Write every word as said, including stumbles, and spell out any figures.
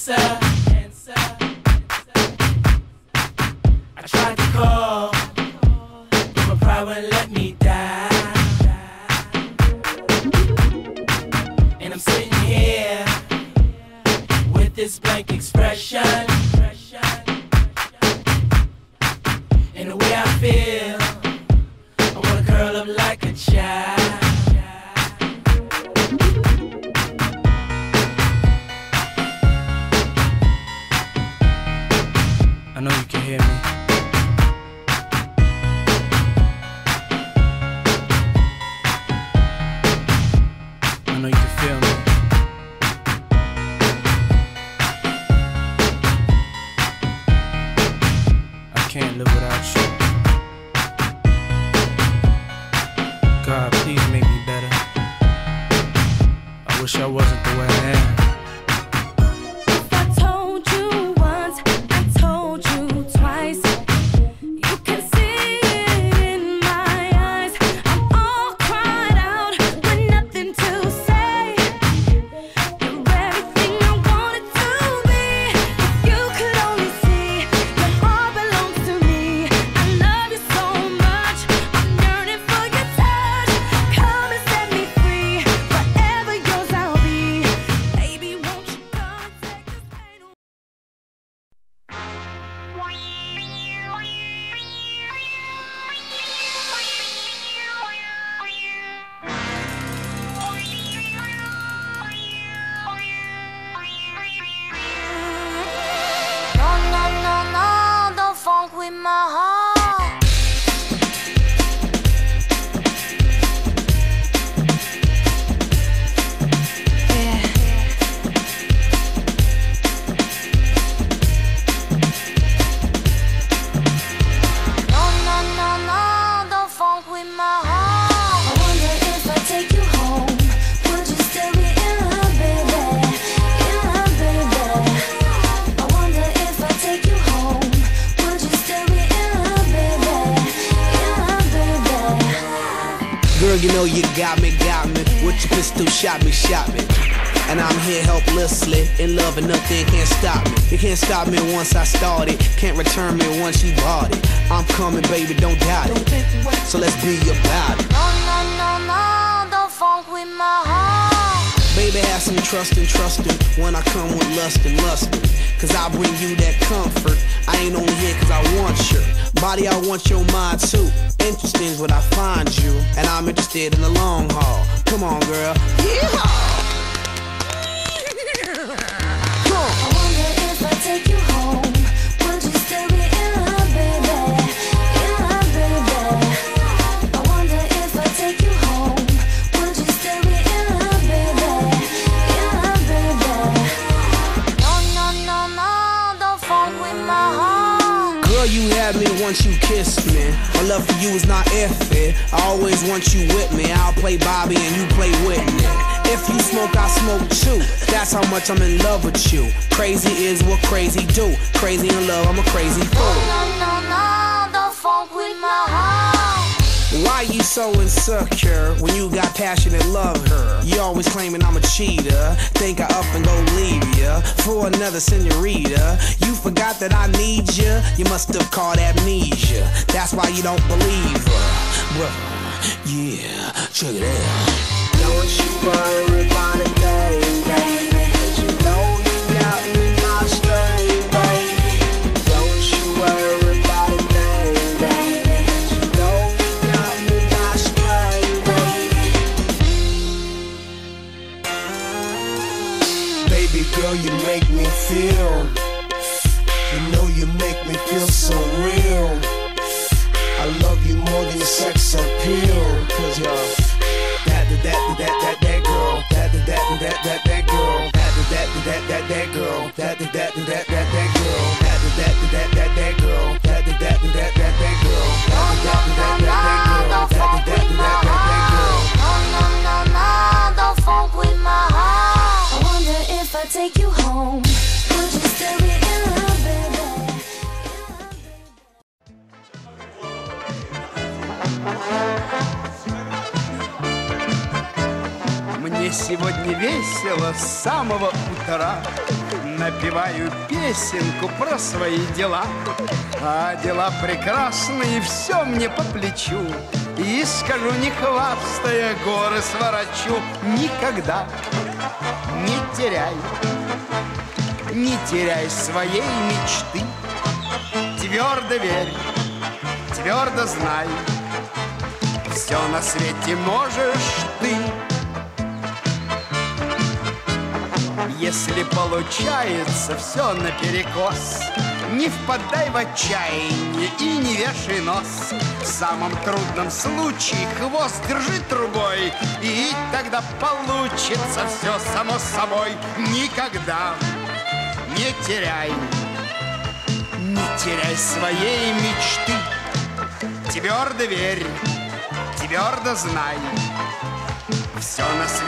answer. I tried to call, but my pride wouldn't let me die. And I'm sitting here with this blank expression. And the way I feel, I wanna curl up like a child. I know you can hear me. I know you can feel me. I can't live without you. God, please make me better. I wish I wasn't the way I am. Girl, you know you got me, got me. With your pistol, shot me, shot me. And I'm here helplessly, in love and nothing can't stop me. You can't stop me once I started, can't return me once you bought it. I'm coming, baby, don't doubt it. So let's be about it. No, no, no, no, don't funk with my heart. Baby, have some trust and trusting when I come with lust and lusting. Cause I bring you that comfort. I ain't only here cause I want your body, I want your mind too. Interesting is what I find you, and I'm interested in the long haul. Come on, girl. Yeehaw! I wonder if I take you home, would you still be in love, baby? In love, baby. I wonder if I take you home, would you still be in love, baby? In love, baby. No, no, no, no, don't funk with my heart. Girl, you had me once you kissed me. My love for you is not iffy. I always want you with me. I'll play Bobby and you play Whitney. If you smoke, I smoke too. That's how much I'm in love with you. Crazy is what crazy do. Crazy in love, I'm a crazy fool. No, no, no, don't funk with my heart. Why you so insecure when you got passion and love her? You always claiming I'm a cheater. Think I up and go leave ya for another senorita. You forgot that I need ya. You must have caught amnesia. That's why you don't believe her. Well, yeah, check it out. Don't you worry about a thing, baby. Cause you know you got me my string, baby. Don't you worry about a thing, baby. Cause you know you got me my string, baby. Baby girl, you make me feel. You know you make me feel so real. I love you more than your sex appeal. Cause you're that, that, that, that, that, that girl. That, that, that, that, that, that girl. That, that, that, that, that girl. That, that, that, that, that, that girl. That, that, that, that, that girl. That, that, that, that, that, that girl. That, that, that, that, that, that girl. That, that, that, that, girl. No, no, no, no, don't funk with my heart. I wonder if I take you home, would you still be in love, baby? Мне сегодня весело с самого утра. напеваю песенку про свои дела. А дела прекрасные, все мне по плечу. И скажу, не хвастая, горы сворачу. Никогда не теряй, не теряй своей мечты. Твердо верь, твердо знай, все на свете можешь ты. Если получается все наперекос, не впадай в отчаяние и не вешай нос. В самом трудном случае хвост держи трубой, и тогда получится все само собой. Никогда не теряй, не теряй своей мечты. Твердо верь, твердо знай, все на свете